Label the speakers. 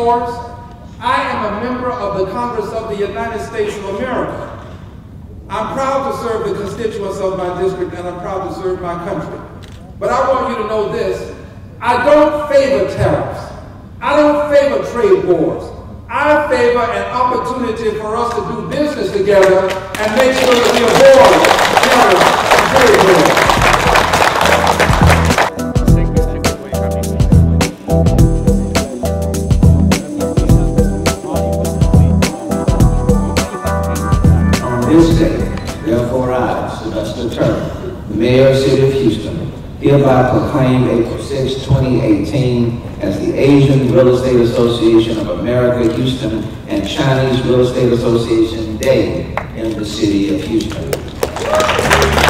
Speaker 1: wars. I am a member of the Congress of the United States of America. I'm proud to serve the constituents of my district, and I'm proud to serve my country. But I want you to know this. I don't favor tariffs. I don't favor trade wars. I favor an opportunity for us to do business together and make sure that we avoid tariffs and trade wars.
Speaker 2: This day, therefore I, Sylvester Turner, the Mayor of the City of Houston, hereby proclaim April 6, 2018 as the Asian Real Estate Association of America, Houston, and Chinese Real Estate Association Day in the City of Houston.